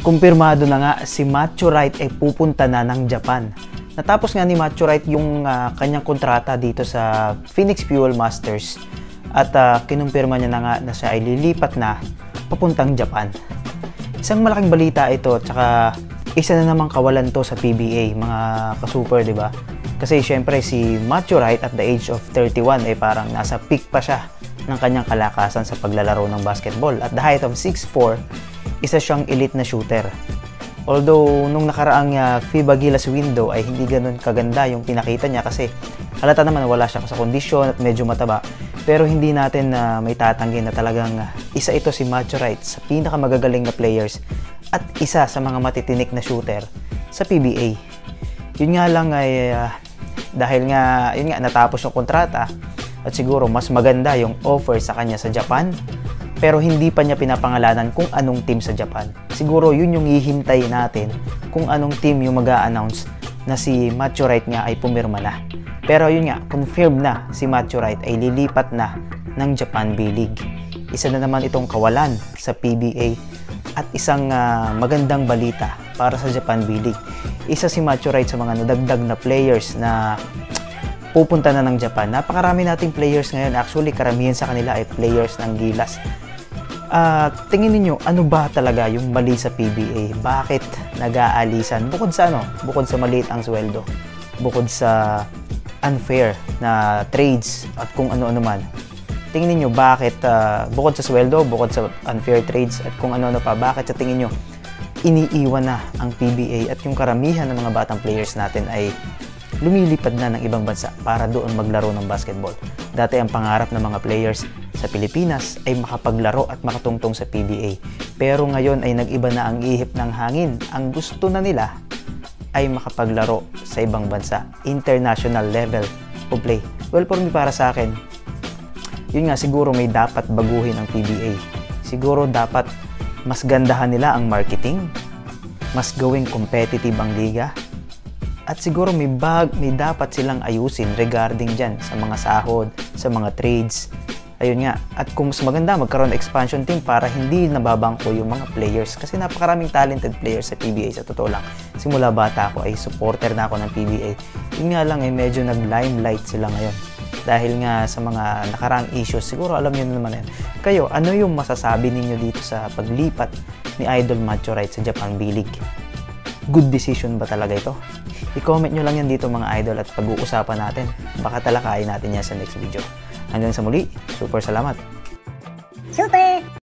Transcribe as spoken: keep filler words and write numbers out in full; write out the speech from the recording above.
kumpirmado na nga si Mathew Wright ay pupunta na ng Japan. Natapos nga ni Mathew Wright yung uh, kanyang kontrata dito sa Phoenix Fuel Masters at uh, kinumpirma niya na nga na siya ay lilipat na papuntang Japan. Isang malaking balita ito, tsaka isa na namang kawalan to sa P B A, mga ka-super, di ba? Kasi syempre si Mathew Wright at the age of thirty-one ay parang nasa peak pa siya ng kanyang kalakasan sa paglalaro ng basketball. At the height of six four, isa siyang elite na shooter. Although nung nakaraang uh, FIBA Gilas window ay hindi ganun kaganda yung pinakita niya kasi halata naman wala siya sa kondisyon at medyo mataba. Pero hindi natin uh, may tatanggi na talagang uh, isa ito si Mathew Wright sa pinakamagagaling na players at isa sa mga matitinik na shooter sa P B A. Yun nga lang ay uh, dahil nga yun nga natapos yung kontrata at siguro mas maganda yung offer sa kanya sa Japan. Pero hindi pa niya pinapangalanan kung anong team sa Japan. Siguro yun yung hihintay natin kung anong team yung mag-a-announce na si Mathew Wright nga ay pumirma na. Pero yun nga, confirmed na si Mathew Wright ay lilipat na ng Japan B-League. Isa na naman itong kawalan sa P B A at isang uh, magandang balita para sa Japan B-League. Isa si Mathew Wright sa mga nadagdag na players na pupunta na ng Japan. Napakarami nating players ngayon. Actually, karamihan sa kanila ay players ng Gilas. Uh, tingin niyo ano ba talaga yung mali sa P B A? Bakit nag-aalisan? Bukod sa ano? Bukod sa maliit ang sweldo. Bukod sa unfair na trades at kung ano-ano man. Tingin niyo bakit uh, bukod sa sweldo, bukod sa unfair trades at kung ano-ano pa, bakit sa tingin niyo iniiwan na ang P B A at yung karamihan ng mga batang players natin ay lumilipad na ng ibang bansa para doon maglaro ng basketball. Dati ang pangarap ng mga players sa Pilipinas ay makapaglaro at makatungtong sa P B A. Pero ngayon ay nag-iba na ang ihip ng hangin. Ang gusto na nila ay makapaglaro sa ibang bansa. International level of play. Well, for me, para sa akin, yun nga, siguro may dapat baguhin ang P B A. Siguro dapat mas gandahan nila ang marketing, mas gawing competitive ang liga, at siguro may bag, may dapat silang ayusin regarding dyan sa mga sahod, sa mga trades. Ayun nga. At kung mas maganda, magkaroon ng expansion team para hindi nababangko yung mga players. Kasi napakaraming talented players sa P B A, sa totoo lang. Simula bata ako ay supporter na ako ng P B A. Yun nga lang ay medyo nag-limelight sila ngayon. Dahil nga sa mga nakaraang issues, siguro alam nyo na naman yan. Kayo, ano yung masasabi ninyo dito sa paglipat ni Idol Mathew Wright sa Japan B-League? Good decision ba talaga ito? I-comment nyo lang yan dito mga idol at pag-uusapan natin. Baka talakayin natin yan sa next video. Hanggang sa muli, super salamat! Super!